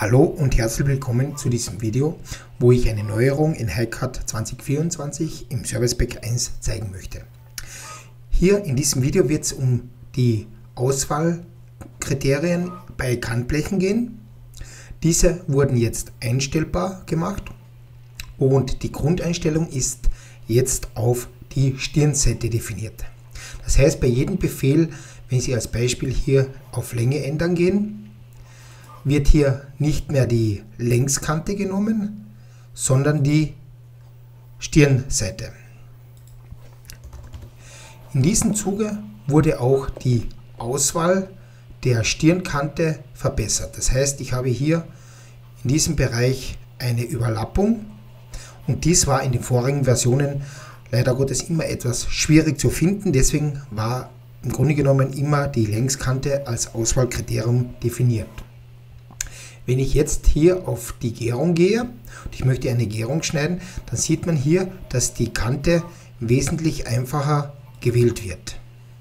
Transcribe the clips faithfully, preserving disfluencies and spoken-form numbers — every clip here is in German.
Hallo und herzlich willkommen zu diesem Video, wo ich eine Neuerung in HiCAD zwanzig vierundzwanzig im Service Pack eins zeigen möchte. Hier in diesem Video wird es um die Auswahlkriterien bei Kantblechen gehen. Diese wurden jetzt einstellbar gemacht und die Grundeinstellung ist jetzt auf die Stirnseite definiert. Das heißt, bei jedem Befehl, wenn Sie als Beispiel hier auf Länge ändern gehen, wird hier nicht mehr die Längskante genommen, sondern die Stirnseite. In diesem Zuge wurde auch die Auswahl der Stirnkante verbessert. Das heißt, ich habe hier in diesem Bereich eine Überlappung und dies war in den vorigen Versionen leider Gottes immer etwas schwierig zu finden. Deswegen war im Grunde genommen immer die Längskante als Auswahlkriterium definiert. Wenn ich jetzt hier auf die Gärung gehe und ich möchte eine Gärung schneiden, dann sieht man hier, dass die Kante wesentlich einfacher gewählt wird.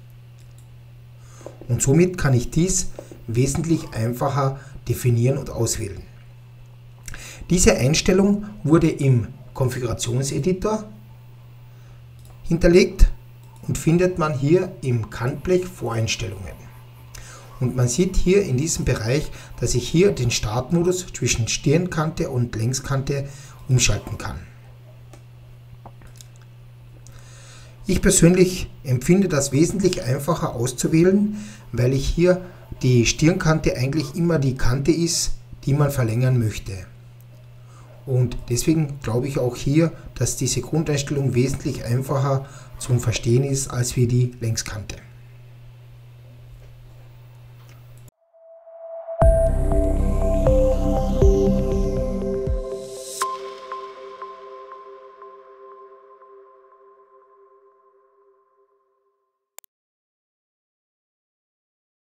Und somit kann ich dies wesentlich einfacher definieren und auswählen. Diese Einstellung wurde im Konfigurationseditor hinterlegt und findet man hier im Kantblech Voreinstellungen. Und man sieht hier in diesem Bereich, dass ich hier den Startmodus zwischen Stirnkante und Längskante umschalten kann. Ich persönlich empfinde das wesentlich einfacher auszuwählen, weil ich hier die Stirnkante eigentlich immer die Kante ist, die man verlängern möchte. Und deswegen glaube ich auch hier, dass diese Grundeinstellung wesentlich einfacher zum Verstehen ist als wie die Längskante.